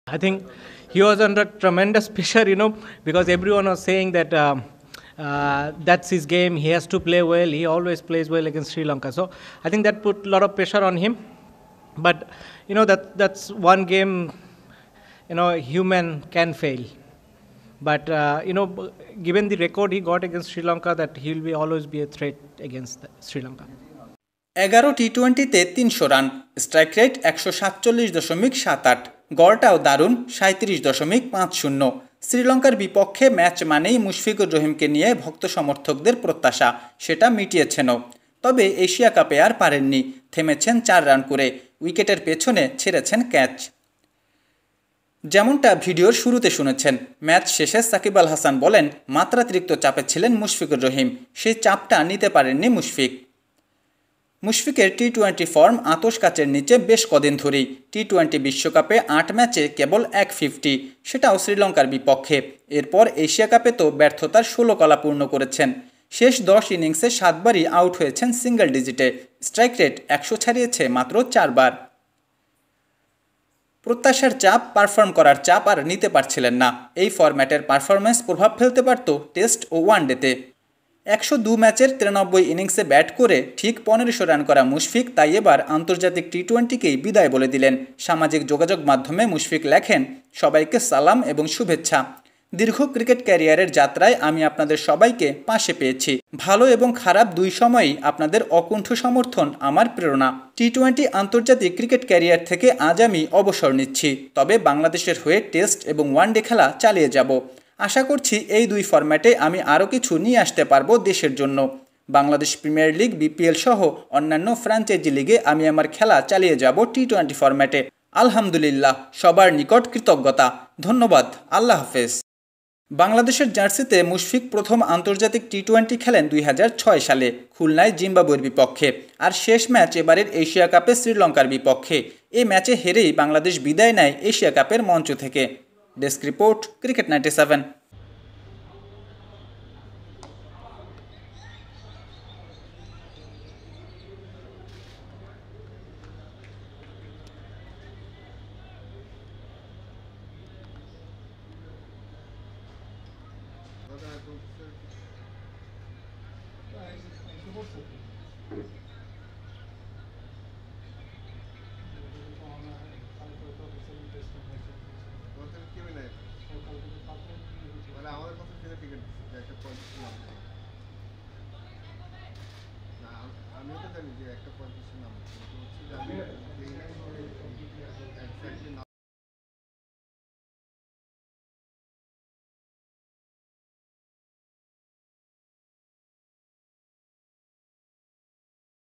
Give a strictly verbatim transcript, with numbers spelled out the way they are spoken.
I think he was under tremendous pressure, you know, because everyone was saying that um, uh, that's his game. He has to play well. He always plays well against Sri Lanka. So I think that put a lot of pressure on him. But you know that that's one game. You know, human can fail. But uh, you know, given the record he got against Sri Lanka, that he will be always be a threat against the Sri Lanka. এগারো টি টোয়েন্টিতে তিনশো run, strike rate একশো সাতচল্লিশ দশমিক সাত আট, গড়টাও দারুণ সাঁত্রিশ দশমিক পাঁচ শূন্য। শ্রীলঙ্কার বিপক্ষে ম্যাচ মানেই মুশফিকুর রহিমকে নিয়ে ভক্ত সমর্থকদের প্রত্যাশা, সেটা মিটিয়েছেনও। তবে এশিয়া কাপে আর পারেননি, থেমেছেন চার রান করে, উইকেটের পেছনে ছেড়েছেন ক্যাচ। যেমনটা ভিডিওর শুরুতে শুনেছেন, ম্যাচ শেষে সাকিব আল হাসান বলেন মাত্রাতিরিক্ত চাপে ছিলেন মুশফিকুর রহিম, সেই চাপটা নিতে পারেননি মুশফিক। মুশফিকের টি টোয়েন্টি ফর্ম আতশ কাচের নিচে বেশ কদিন ধরেই। টি টোয়েন্টি বিশ্বকাপে আট ম্যাচে কেবল এক ফিফটি, সেটাও শ্রীলঙ্কার বিপক্ষে। এরপর এশিয়া কাপে তো ব্যর্থতার ষোলো কলা পূর্ণ করেছেন। শেষ দশ ইনিংসে সাতবারই আউট হয়েছেন সিঙ্গল ডিজিটে, স্ট্রাইক রেট একশো ছাড়িয়েছে মাত্র চারবার। প্রত্যাশার চাপ, পারফর্ম করার চাপ আর নিতে পারছিলেন না। এই ফরম্যাটের পারফরম্যান্স প্রভাব ফেলতে পারত টেস্ট ও ওয়ানডেতে। একশো দু ম্যাচের তিরানব্বই ইনিংসে ব্যাট করে ঠিক পনেরোশো রান করা মুশফিক তাই এবার আন্তর্জাতিক টি টোয়েন্টিকেই বিদায় বলে দিলেন। সামাজিক যোগাযোগ মাধ্যমে মুশফিক লেখেন, সবাইকে সালাম এবং শুভেচ্ছা। দীর্ঘ ক্রিকেট ক্যারিয়ারের যাত্রায় আমি আপনাদের সবাইকে পাশে পেয়েছি। ভালো এবং খারাপ দুই সময়ই আপনাদের অকুণ্ঠ সমর্থন আমার প্রেরণা। টি টোয়েন্টি আন্তর্জাতিক ক্রিকেট ক্যারিয়ার থেকে আজ আমি অবসর নিচ্ছি, তবে বাংলাদেশের হয়ে টেস্ট এবং ওয়ানডে খেলা চালিয়ে যাব। আশা করছি এই দুই ফরম্যাটে আমি আরও কিছু নিয়ে আসতে পারবো দেশের জন্য। বাংলাদেশ প্রিমিয়ার লিগ, বিপিএল সহ অন্যান্য ফ্র্যাঞ্চাইজি লিগে আমি আমার খেলা চালিয়ে যাব টি টোয়েন্টি ফরম্যাটে। আলহামদুলিল্লাহ, সবার নিকট কৃতজ্ঞতা। ধন্যবাদ, আল্লাহ হাফেজ। বাংলাদেশের জার্সিতে মুশফিক প্রথম আন্তর্জাতিক টি টোয়েন্টি খেলেন দুই হাজার ছয় সালে খুলনায় জিম্বাবুয়ের বিপক্ষে, আর শেষ ম্যাচ এবারের এশিয়া কাপে শ্রীলঙ্কার বিপক্ষে। এই ম্যাচে হেরেই বাংলাদেশ বিদায় নেয় এশিয়া কাপের মঞ্চ থেকে। Desk report, cricket ninety seven. আমাদের কথা ছেড়ে টিকিট একটা পঁয়ত্রিশ নাম, আমিও তো জানি যে একটা পঁয়ত্রিশ নাম, হচ্ছে যে আমি